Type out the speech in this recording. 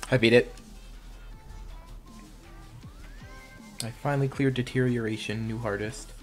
I beat it. I finally cleared Deterioration, new hardest.